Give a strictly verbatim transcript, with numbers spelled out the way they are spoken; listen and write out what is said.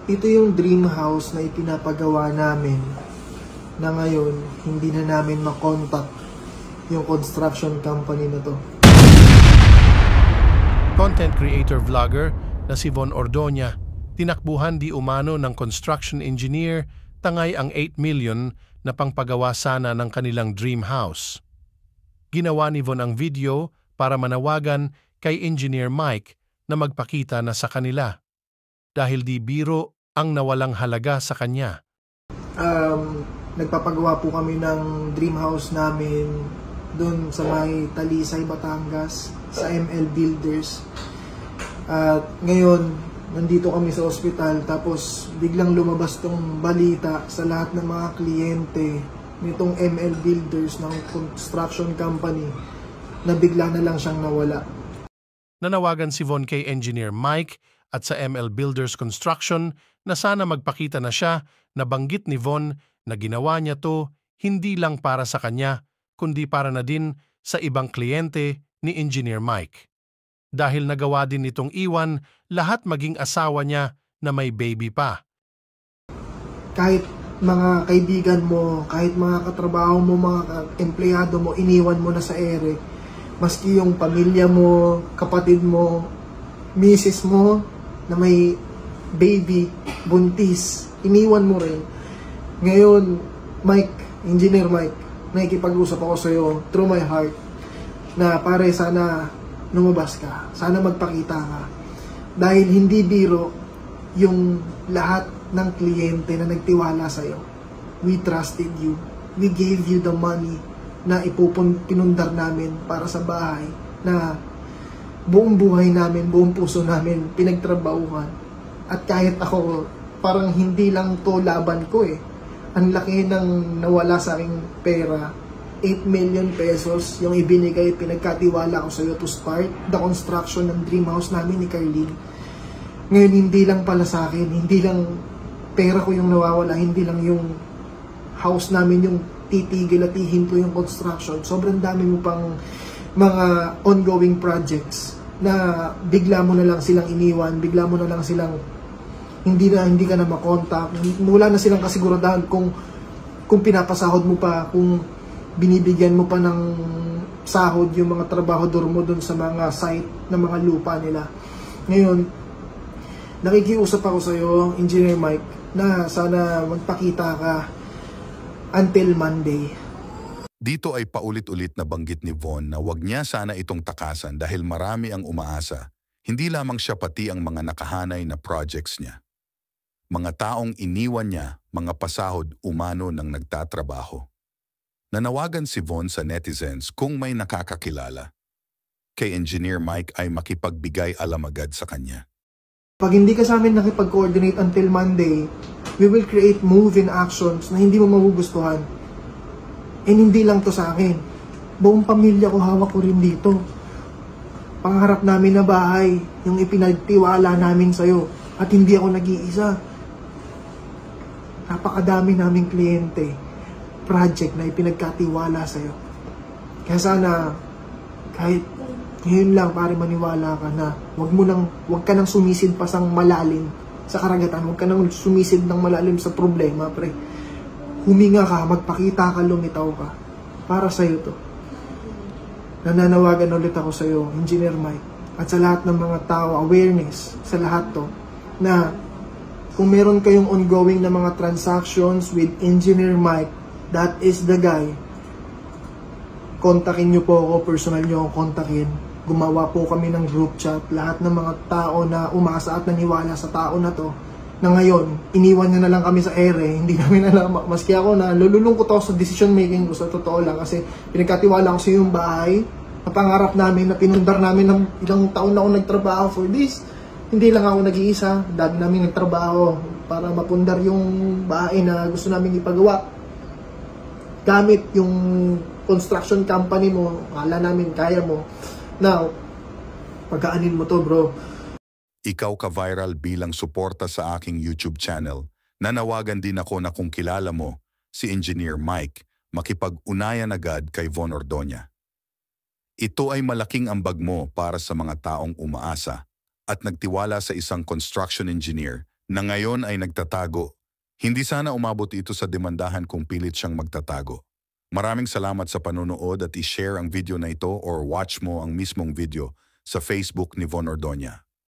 Ito yung dream house na ipinapagawa namin na ngayon hindi na namin makontak yung construction company na to. Content creator vlogger na si Von Ordoña, tinakbuhan di umano ng construction engineer, tangay ang eight million na pangpagawa sana ng kanilang dream house. Ginawa ni Von ang video para manawagan kay Engineer Mike na magpakita na sa kanila. Dahil di biro ang nawalang halaga sa kanya. Um, nagpapagawa po kami ng dream house namin doon sa may Talisay, Batangas, sa M L Builders. At ngayon, nandito kami sa ospital, tapos biglang lumabas tong balita sa lahat ng mga kliyente nitong M L Builders ng construction company na bigla na lang siyang nawala. Nanawagan si Von kay Engineer Mike at sa M L Builders Construction na sana magpakita na siya na banggit ni Von na ginawa niya to hindi lang para sa kanya, kundi para na din sa ibang kliyente ni Engineer Mike. Dahil nagawa din nitong iwan lahat maging asawa niya na may baby pa. Kahit mga kaibigan mo, kahit mga katrabaho mo, mga empleyado mo, iniwan mo na sa ere. Maski yung pamilya mo, kapatid mo, misis mo na may baby, buntis, iniwan mo rin. Ngayon, Mike, Engineer Mike, nakikipag-usap ako sa iyo through my heart na pare, sana lumabas ka, sana magpakita ka. Dahil hindi biro yung lahat ng kliyente na nagtiwala sa iyo. We trusted you. We gave you the money na ipupun pinundar namin para sa bahay na buong buhay namin, buong puso namin pinagtrabahuhan. At kahit ako, parang hindi lang to laban ko eh. Ang laki ng nawala sa aking pera. eight million pesos yung ibinigay, pinagkatiwala ko sa iyo to start the construction ng dream house namin ni Carlene. Ngayon, hindi lang pala sa akin, hindi lang pera ko yung nawawala, hindi lang yung house namin yung titigil at hihinto yung construction. Sobrang dami mo pang mga ongoing projects na bigla mo na lang silang iniwan, bigla mo na lang silang hindi na hindi ka na makontak, wala na silang kasiguraduhan kung kung pinapasahod mo pa, kung binibigyan mo pa ng sahod yung mga trabahador mo dun sa mga site ng mga lupa nila. Ngayon, nakikiusap ako sa iyo, Engineer Mike, na sana magpakita ka until Monday. Dito ay paulit-ulit na banggit ni Von na wag niya sana itong takasan dahil marami ang umaasa. Hindi lamang siya, pati ang mga nakahanay na projects niya. Mga taong iniwan niya, mga pasahod umano ng nagtatrabaho. Nanawagan si Von sa netizens kung may nakakakilala kay Engineer Mike ay makipagbigay alam agad sa kanya. Pag hindi ka sa amin nakipag-coordinate until Monday, we will create move-in actions na hindi mo magugustuhan. And hindi lang to sa akin. Buong pamilya ko, hawak ko rin dito. Pangarap namin na bahay, yung ipinagtiwala namin sa'yo. At hindi ako nag-iisa. Napakadami naming kliyente, project na ipinagkatiwala sa'yo. Kaya sana, kahit ngayon lang, pare, maniwala ka na wag mo nang, wag ka nang sumisid pa sang malalim sa karagatan, wag ka nang sumisid ng malalim sa problema, pre. Huminga ka, magpakita ka, lumitaw ka. Para sa'yo to. Nananawagan ulit ako sa'yo, Engineer Mike, at sa lahat ng mga tao, awareness sa lahat to, na kung meron kayong ongoing na mga transactions with Engineer Mike, that is the guy. Kontakin nyo po ako, personal nyo akong kontakin. Gumawa po kami ng group chat, lahat ng mga tao na umasa at naniwala sa tao na to, na ngayon, iniwan nyo na lang kami sa ere, hindi namin alam, maski ako na lululungkot ako sa decision making ko, sa totoo lang, kasi pinagkatiwala ko sa yung bahay, na pangarap namin, na pinundar namin ng ilang taon na ako nagtrabaho for this. Hindi lang ako nag-iisa, dami namin nagtrabaho para mapundar yung bahay na gusto namin ipagawa. Gamit yung construction company mo, akala namin kaya mo. Now, pagkaanin mo to, bro. Ikaw ka-viral bilang suporta sa aking YouTube channel. Nanawagan din ako na kung kilala mo si Engineer Mike, makipag-unayan agad kay Von Ordoña. Ito ay malaking ambag mo para sa mga taong umaasa at nagtiwala sa isang construction engineer na ngayon ay nagtatago. Hindi sana umabot ito sa demandahan kung pilit siyang magtatago. Maraming salamat sa panonood at i-share ang video na ito or watch mo ang mismong video sa Facebook ni Von Ordoña.